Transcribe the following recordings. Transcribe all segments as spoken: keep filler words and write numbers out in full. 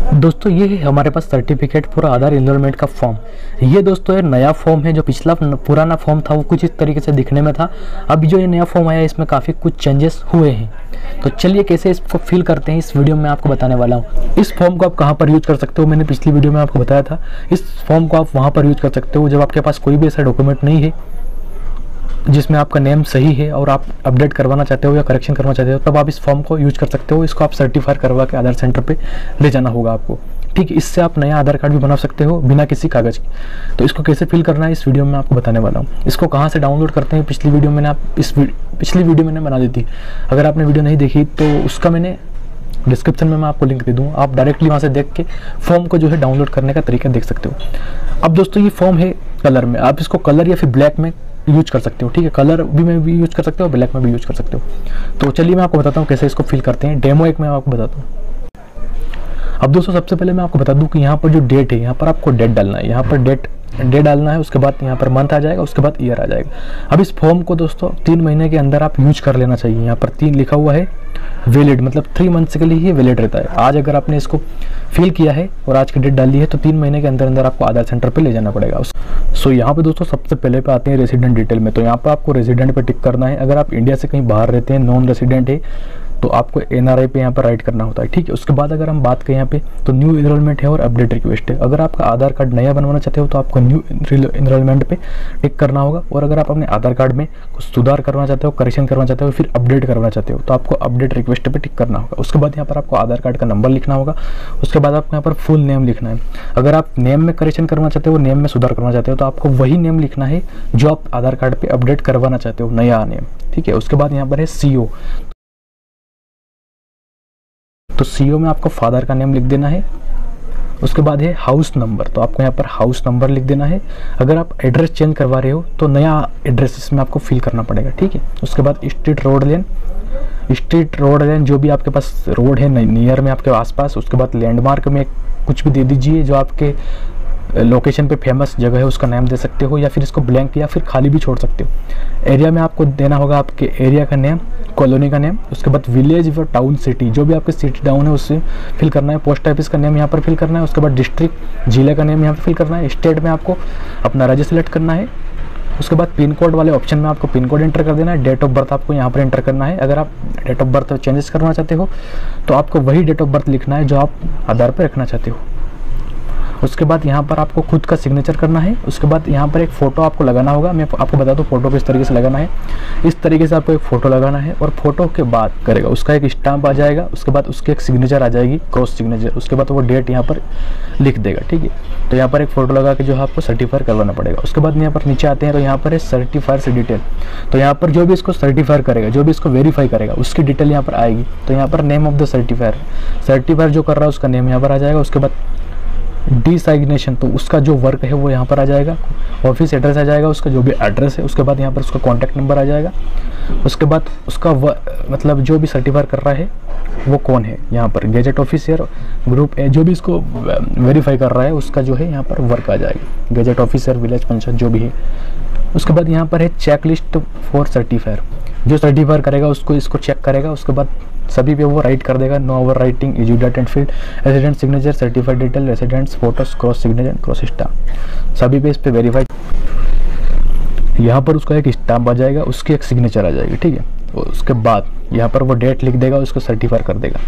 दोस्तों ये है हमारे पास सर्टिफिकेट फॉर आधार एनरोलमेंट का फॉर्म। ये दोस्तों ये नया फॉर्म है। जो पिछला पुराना फॉर्म था वो कुछ इस तरीके से दिखने में था। अब जो ये नया फॉर्म आया है इसमें काफ़ी कुछ चेंजेस हुए हैं। तो चलिए कैसे इसको फिल करते हैं इस वीडियो में आपको बताने वाला हूँ। इस फॉर्म को आप कहाँ पर यूज कर सकते हो, मैंने पिछली वीडियो में आपको बताया था। इस फॉर्म को आप वहाँ पर यूज कर सकते हो जब आपके पास कोई भी ऐसा डॉक्यूमेंट नहीं है जिसमें आपका नेम सही है और आप अपडेट करवाना चाहते हो या करेक्शन करवाना चाहते हो, तब आप इस फॉर्म को यूज कर सकते हो। इसको आप सर्टिफाई करवा के आधार सेंटर पे ले जाना होगा आपको। ठीक है, इससे आप नया आधार कार्ड भी बना सकते हो बिना किसी कागज़ के। तो इसको कैसे फिल करना है इस वीडियो में आपको बताने वाला हूँ। इसको कहाँ से डाउनलोड करते हैं, पिछली वीडियो मैंने आप इस पिछली वीडियो मैंने बना दी थी। अगर आपने वीडियो नहीं देखी तो उसका मैंने डिस्क्रिप्शन में मैं आपको लिंक दे दूँगा। आप डायरेक्टली वहाँ से देख के फॉर्म को जो है डाउनलोड करने का तरीका देख सकते हो। अब दोस्तों ये फॉर्म है कलर में, आप इसको कलर या फिर ब्लैक में यूज कर सकते हो। ठीक है, कलर भी में भी यूज कर सकते हो, ब्लैक में भी यूज कर सकते हो। तो चलिए मैं आपको बताता हूँ कैसे इसको फिल करते हैं। डेमो एक मैं आपको बताता हूँ। अब दोस्तों सबसे पहले मैं आपको बता दूं कि यहाँ पर जो डेट है, यहाँ पर आपको डेट डालना है। यहाँ पर डेट डेट डालना है, उसके बाद यहाँ पर मंथ आ जाएगा, उसके बाद ईयर आ जाएगा। अब इस फॉर्म को दोस्तों तीन महीने के अंदर आप यूज कर लेना चाहिए। यहाँ पर तीन लिखा हुआ है, वैलिड मतलब थ्री मंथ्स के लिए ही वैलिड रहता है। आज अगर आपने इसको फिल किया है और आज की डेट डाली है तो तीन महीने के अंदर अंदर आपको आधार सेंटर पे ले जाना पड़ेगा। सो यहाँ पे दोस्तों सबसे पहले पे आते हैं रेसिडेंट डिटेल में। तो यहाँ पर आपको रेसिडेंट पे टिक करना है। अगर आप इंडिया से कहीं बाहर रहते हैं, नॉन रेसिडेंट है, तो आपको एनआरआई पे यहाँ पर राइट करना होता है। ठीक है, उसके बाद अगर हम बात करें यहाँ पे तो न्यू एनरोलमेंट है और अपडेट रिक्वेस्ट है। अगर आपका आधार कार्ड नया बनवाना चाहते हो तो आपको न्यू एनरोलमेंट पे टिक करना होगा। और अगर आप अपने आधार कार्ड में कुछ सुधार करना चाहते हो, करेक्शन करना चाहते हो, फिर अपडेट करना चाहते हो तो आपको अपडेट रिक्वेस्ट पे टिक करना होगा। उसके बाद यहाँ पर आपको आधार कार्ड का नंबर लिखना होगा। उसके बाद आपको यहाँ पर फुल नेम लिखना है। अगर आप नेम में करेक्शन करना चाहते हो, नेम में सुधार करना चाहते हो तो आपको वही नेम लिखना है जो आप आधार कार्ड पे अपडेट करवाना चाहते हो, नया नेम। ठीक है, उसके बाद यहाँ पर है सीओ। तो सीओ में आपको फादर का नेम लिख देना है। उसके बाद है हाउस नंबर, तो आपको यहाँ पर हाउस नंबर लिख देना है। अगर आप एड्रेस चेंज करवा रहे हो तो नया एड्रेस इसमें आपको फिल करना पड़ेगा। ठीक है, उसके बाद street road lane, street road lane जो भी आपके पास रोड है नियर में आपके आसपास। उसके बाद लैंडमार्क में कुछ भी दे दीजिए जो आपके लोकेशन पे फेमस जगह है उसका नाम दे सकते हो, या फिर इसको ब्लैंक या फिर खाली भी छोड़ सकते हो। एरिया में आपको देना होगा आपके एरिया का नेम, कॉलोनी का नेम। उसके बाद विलेज और टाउन सिटी जो भी आपके सिटी टाउन है उससे फिल करना है। पोस्ट ऑफिस का नेम यहाँ पर फिल करना है। उसके बाद डिस्ट्रिक्ट जिले का नेम यहाँ पर फिल करना है। स्टेट में आपको अपना राज्य सेलेक्ट करना है। उसके बाद पिन कोड वाले ऑप्शन में आपको पिन कोड एंटर कर देना है। डेट ऑफ बर्थ आपको यहाँ पर एंटर करना है। अगर आप डेट ऑफ बर्थ चेंजेस करना चाहते हो तो आपको वही डेट ऑफ बर्थ लिखना है जो आप आधार पर रखना चाहते हो। उसके बाद यहाँ पर आपको खुद का सिग्नेचर करना है। उसके बाद यहाँ पर एक फ़ोटो आपको लगाना होगा। मैं आपको बता दूँ फ़ोटो किस तरीके से लगाना है। इस तरीके से आपको एक फ़ोटो लगाना है और फोटो के बाद करेगा उसका एक स्टैम्प आ जाएगा। उसके बाद उसकी एक सिग्नेचर आ जाएगी, क्रॉस सिग्नेचर। उसके बाद वो डेट यहाँ पर लिख देगा। ठीक है, तो यहाँ पर एक फ़ोटो लगा के जो है आपको सर्टिफाई करवाना पड़ेगा। उसके बाद यहाँ पर नीचे आते हैं तो यहाँ पर है सर्टिफायर से डिटेल। तो यहाँ पर जो भी इसको सर्टिफाई करेगा, जो भी इसको वेरीफाई करेगा उसकी डिटेल यहाँ पर आएगी। तो यहाँ पर name of the certifier, certifier जो कर रहा है उसका नेम यहाँ पर आ जाएगा। उसके बाद डिसाइग्नेशन, तो उसका जो वर्क है वो यहाँ पर आ जाएगा। ऑफिस एड्रेस आ जाएगा उसका, जो भी एड्रेस है। उसके बाद यहाँ पर उसका कॉन्टैक्ट नंबर आ जाएगा। उसके बाद उसका मतलब जो भी सर्टिफाई कर रहा है वो कौन है, यहाँ पर गैजेट ऑफिसर ग्रुप ए जो भी इसको वेरीफाई कर रहा है उसका जो है यहाँ पर वर्क आ जाएगा। गैजेट ऑफिसर, विलेज पंचायत जो भी है। उसके बाद यहाँ पर है चेक लिस्ट फॉर सर्टिफायर, जो सर्टिफाई करेगा उसको इसको चेक करेगा। उसके बाद सभी पे वो राइट कर देगा, no over writing is date and field, resident signature, certified detail, residents photos, cross signature, cross stamp. सभी पे इस पे वेरीफाई, यहाँ पर उसका एक स्टाम्प आ जाएगा, उसकी एक सिग्नेचर आ जाएगी। ठीक है, उसके बाद यहाँ पर वो डेट लिख देगा, उसको सर्टिफाई कर देगा।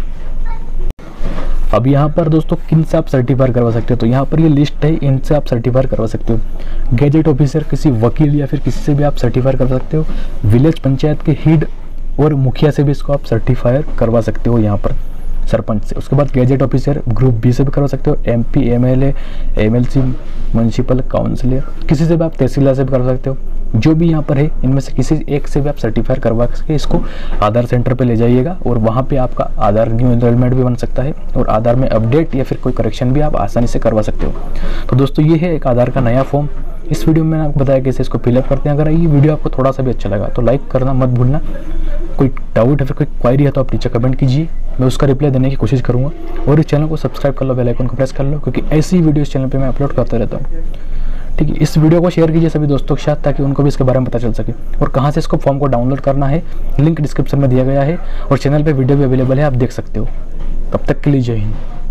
अब यहाँ पर दोस्तों किन से आप सर्टिफाई करवा सकते हो, तो यहाँ पर ये लिस्ट है, इनसे आप सर्टिफाई करवा सकते हो। गैजेट ऑफिसर, किसी वकील या फिर किसी से भी आप सर्टिफाई कर सकते हो। विलेज पंचायत के हेड और मुखिया से भी इसको आप सर्टिफायर करवा सकते हो, यहाँ पर सरपंच से। उसके बाद गैजेट ऑफिसर ग्रुप बी से भी करवा सकते हो। MP, MLA, MLC, municipal councillor, किसी से भी आप तहसीलदार से भी कर सकते हो। जो भी यहाँ पर है इनमें से किसी एक से भी आप सर्टिफाई करवा के इसको आधार सेंटर पे ले जाइएगा और वहाँ पे आपका आधार न्यू एनरोलमेंट भी बन सकता है और आधार में अपडेट या फिर कोई करेक्शन भी आप आसानी से करवा सकते हो। तो दोस्तों ये है एक आधार का नया फॉर्म। इस वीडियो में मैंने आपको बताया कैसे इसको फिलअप करते हैं। अगर ये वीडियो आपको थोड़ा सा भी अच्छा लगा तो लाइक करना मत भूलना। कोई डाउट या फिर कोई क्वायरी है तो आप नीचे कमेंट कीजिए, मैं उसका रिप्लाई देने की कोशिश करूँगा। और इस चैनल को सब्सक्राइब कर लो, बेल आइकन को प्रेस कर लो, क्योंकि ऐसी वीडियो इस चैनल पर मैं अपलोड करता रहता हूँ। ठीक है, इस वीडियो को शेयर कीजिए सभी दोस्तों के साथ ताकि उनको भी इसके बारे में पता चल सके। और कहाँ से इसको फॉर्म को डाउनलोड करना है लिंक डिस्क्रिप्शन में दिया गया है और चैनल पे वीडियो भी अवेलेबल है, आप देख सकते हो। तब तक के लिए जय हिंद।